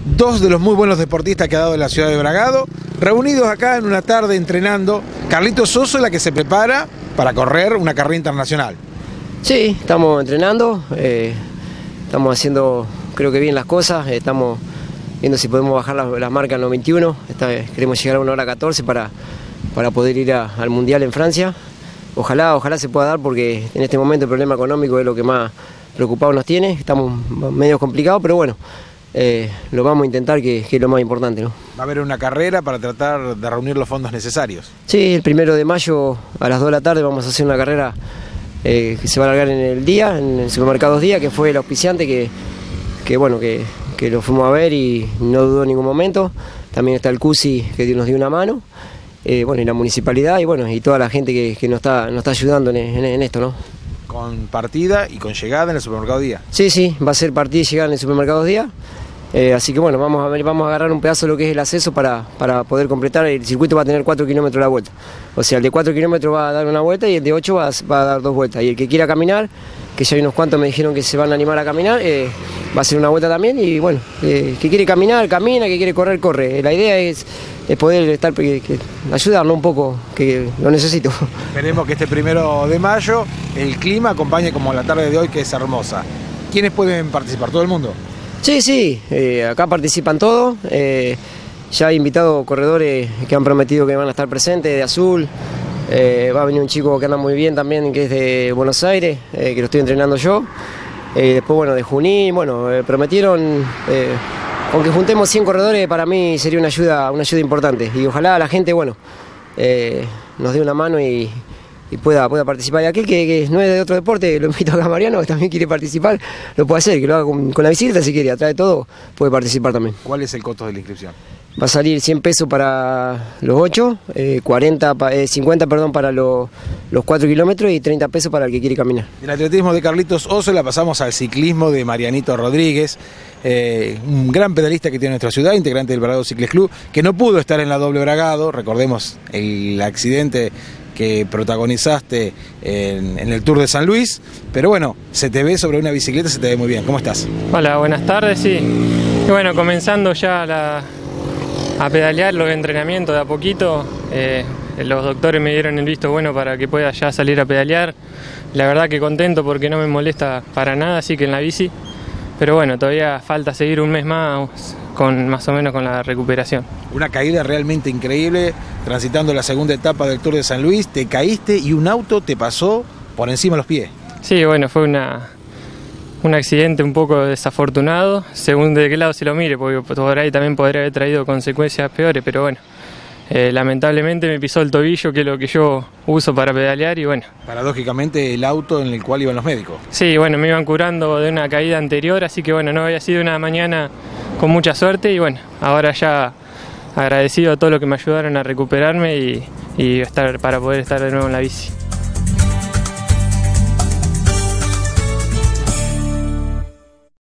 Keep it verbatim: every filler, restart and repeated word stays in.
dos de los muy buenos deportistas que ha dado la ciudad de Bragado, reunidos acá en una tarde entrenando. Carlitos Oso es la que se prepara para correr una carrera internacional. Sí, estamos entrenando, eh, estamos haciendo creo que bien las cosas, eh, estamos viendo si podemos bajar las, las marcas en los veintiuno, esta vez queremos llegar a una hora catorce para, para poder ir a, al Mundial en Francia. Ojalá, ojalá se pueda dar porque en este momento el problema económico es lo que más preocupado nos tiene, estamos medio complicados, pero bueno, eh, lo vamos a intentar, que, que es lo más importante, ¿no? Va a haber una carrera para tratar de reunir los fondos necesarios. Sí, el primero de mayo a las dos de la tarde vamos a hacer una carrera eh, que se va a largar en el día, en el Supermercados Día, que fue el auspiciante que, que bueno, que, que lo fuimos a ver y no dudó en ningún momento. También está el C U S I que nos dio una mano, eh, bueno, y la municipalidad y bueno, y toda la gente que, que nos está, nos está ayudando en, en, en esto, ¿no? Con partida y con llegada en el Supermercado Día. Sí, sí, va a ser partida y llegada en el Supermercados Día. Eh, así que bueno, vamos a ver, vamos a agarrar un pedazo de lo que es el acceso para, para poder completar. El circuito va a tener cuatro kilómetros la vuelta. O sea, el de cuatro kilómetros va a dar una vuelta y el de ocho va a, va a dar dos vueltas. Y el que quiera caminar, que ya hay unos cuantos me dijeron que se van a animar a caminar, eh, va a ser una vuelta también. Y bueno, eh, que quiere caminar, camina, que quiere correr, corre. Eh, la idea es, es poder estar, que, que ayudarlo un poco, que lo necesito. Esperemos que este primero de mayo el clima acompañe como la tarde de hoy, que es hermosa. ¿Quiénes pueden participar? ¿Todo el mundo? Sí, sí, eh, acá participan todos, eh, ya he invitado corredores que han prometido que van a estar presentes, de azul, eh, va a venir un chico que anda muy bien también, que es de Buenos Aires, eh, que lo estoy entrenando yo, eh, después bueno, de Junín, bueno, eh, prometieron, eh, aunque juntemos cien corredores, para mí sería una ayuda, una ayuda importante, y ojalá la gente, bueno, eh, nos dé una mano y... y pueda, pueda participar. Y aquel que, que no es de otro deporte, lo invito acá a Mariano, que también quiere participar, lo puede hacer, que lo haga con, con la bicicleta si quiere, atrás de todo, puede participar también. ¿Cuál es el costo de la inscripción? Va a salir cien pesos para los ocho, eh, cuarenta, eh, cincuenta perdón, para lo, los cuatro kilómetros y treinta pesos para el que quiere caminar. Del atletismo de Carlitos Oso la pasamos al ciclismo de Marianito Rodríguez, eh, un gran pedalista que tiene nuestra ciudad, integrante del Bragado Cycles Club, que no pudo estar en la doble Bragado, recordemos el accidente que protagonizaste en, en el Tour de San Luis, pero bueno, se te ve sobre una bicicleta, se te ve muy bien. ¿Cómo estás? Hola, buenas tardes, sí. Y bueno, comenzando ya la, a pedalear los entrenamientos de a poquito, eh, los doctores me dieron el visto bueno para que pueda ya salir a pedalear. La verdad que contento porque no me molesta para nada, así que en la bici, pero bueno, todavía falta seguir un mes más con más o menos con la recuperación. Una caída realmente increíble, transitando la segunda etapa del Tour de San Luis, te caíste y un auto te pasó por encima de los pies. Sí, bueno, fue una, un accidente un poco desafortunado, según de qué lado se lo mire, porque por ahí también podría haber traído consecuencias peores, pero bueno, eh, lamentablemente me pisó el tobillo, que es lo que yo uso para pedalear, y bueno. Paradójicamente el auto en el cual iban los médicos. Sí, bueno, me iban curando de una caída anterior, así que bueno, no había sido una mañana con mucha suerte y bueno, ahora ya agradecido a todos los que me ayudaron a recuperarme y, y estar para poder estar de nuevo en la bici.